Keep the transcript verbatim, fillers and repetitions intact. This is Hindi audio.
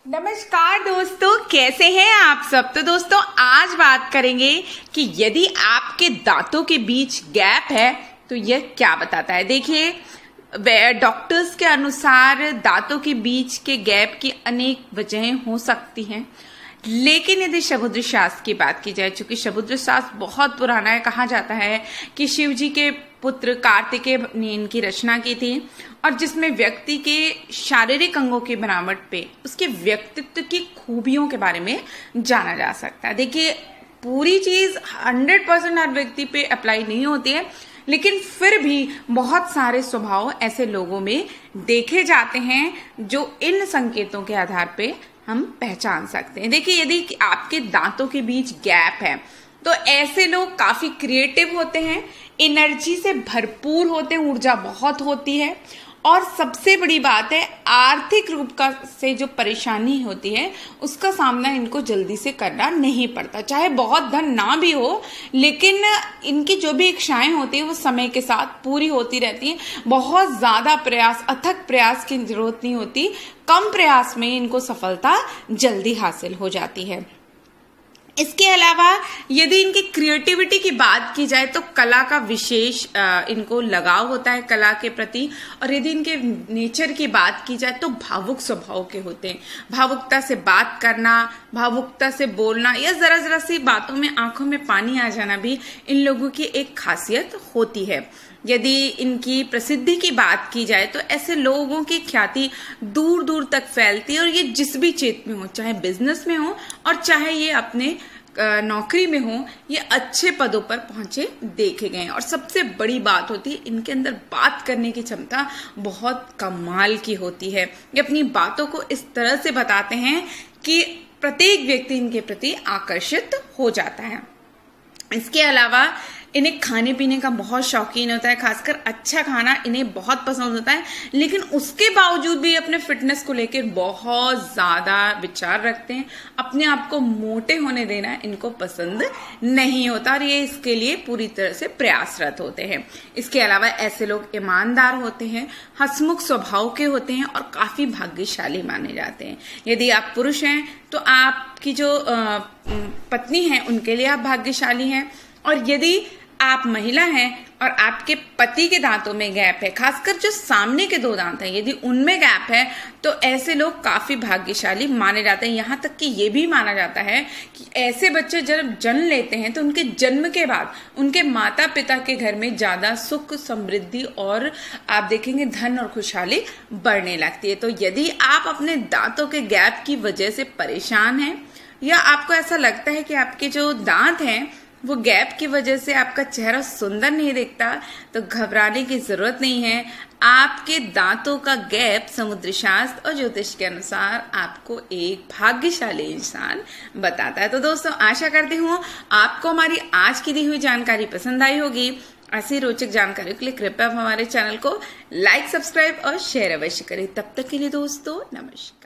नमस्कार दोस्तों, कैसे हैं आप सब। तो दोस्तों आज बात करेंगे कि यदि आपके दांतों के बीच गैप है तो यह क्या बताता है। देखिए डॉक्टर्स के अनुसार दांतों के बीच के गैप की अनेक वजहें हो सकती हैं, लेकिन यदि समुद्र शास्त्र की बात की जाए, चूंकि समुद्र शास्त्र बहुत पुराना है, कहा जाता है कि शिव जी के पुत्र कार्तिकेय ने इनकी रचना की थी और जिसमें व्यक्ति के शारीरिक अंगों की बनावट पे उसके व्यक्तित्व की खूबियों के बारे में जाना जा सकता है। देखिए पूरी चीज हंड्रेड परसेंट हर व्यक्ति पे अप्लाई नहीं होती है, लेकिन फिर भी बहुत सारे स्वभाव ऐसे लोगों में देखे जाते हैं जो इन संकेतों के आधार पे हम पहचान सकते हैं। देखिए यदि आपके दांतों के बीच गैप है तो ऐसे लोग काफी क्रिएटिव होते हैं, एनर्जी से भरपूर होते हैं, ऊर्जा बहुत होती है और सबसे बड़ी बात है आर्थिक रूप का से जो परेशानी होती है उसका सामना इनको जल्दी से करना नहीं पड़ता। चाहे बहुत धन ना भी हो, लेकिन इनकी जो भी इच्छाएं होती है वो समय के साथ पूरी होती रहती हैं। बहुत ज्यादा प्रयास, अथक प्रयास की जरूरत नहीं होती, कम प्रयास में इनको सफलता जल्दी हासिल हो जाती है। इसके अलावा यदि इनकी क्रिएटिविटी की बात की जाए तो कला का विशेष इनको लगाव होता है कला के प्रति, और यदि इनके नेचर की बात की जाए तो भावुक स्वभाव के होते हैं। भावुकता से बात करना, भावुकता से बोलना या जरा जरा सी बातों में आंखों में पानी आ जाना भी इन लोगों की एक खासियत होती है। यदि इनकी प्रसिद्धि की बात की जाए तो ऐसे लोगों की ख्याति दूर दूर तक फैलती है और ये जिस भी क्षेत्र में हो, चाहे बिजनेस में हो और चाहे ये अपने नौकरी में हो, ये अच्छे पदों पर पहुंचे देखे गए। और सबसे बड़ी बात होती है इनके अंदर बात करने की क्षमता बहुत कमाल की होती है। ये अपनी बातों को इस तरह से बताते हैं कि प्रत्येक व्यक्ति इनके प्रति आकर्षित हो जाता है। इसके अलावा इन्हें खाने पीने का बहुत शौकीन होता है, खासकर अच्छा खाना इन्हें बहुत पसंद होता है, लेकिन उसके बावजूद भी अपने फिटनेस को लेकर बहुत ज्यादा विचार रखते हैं। अपने आप को मोटे होने देना इनको पसंद नहीं होता और ये इसके लिए पूरी तरह से प्रयासरत होते हैं। इसके अलावा ऐसे लोग ईमानदार होते हैं, हंसमुख स्वभाव के होते हैं और काफी भाग्यशाली माने जाते हैं। यदि आप पुरुष हैं तो आपकी जो पत्नी है उनके लिए आप भाग्यशाली हैं, और यदि आप महिला हैं और आपके पति के दांतों में गैप है, खासकर जो सामने के दो दांत हैं, यदि उनमें गैप है तो ऐसे लोग काफी भाग्यशाली माने जाते हैं। यहाँ तक कि ये भी माना जाता है कि ऐसे बच्चे जब जन्म लेते हैं तो उनके जन्म के बाद उनके माता पिता के घर में ज्यादा सुख, समृद्धि और आप देखेंगे धन और खुशहाली बढ़ने लगती है। तो यदि आप अपने दांतों के गैप की वजह से परेशान हैं या आपको ऐसा लगता है कि आपके जो दांत हैं वो गैप की वजह से आपका चेहरा सुंदर नहीं दिखता, तो घबराने की जरूरत नहीं है। आपके दांतों का गैप समुद्र शास्त्र और ज्योतिष के अनुसार आपको एक भाग्यशाली इंसान बताता है। तो दोस्तों आशा करती हूँ आपको हमारी आज की दी हुई जानकारी पसंद आई होगी। ऐसी रोचक जानकारी के लिए कृपया हमारे चैनल को लाइक, सब्सक्राइब और शेयर अवश्य करें। तब तक के लिए दोस्तों नमस्कार।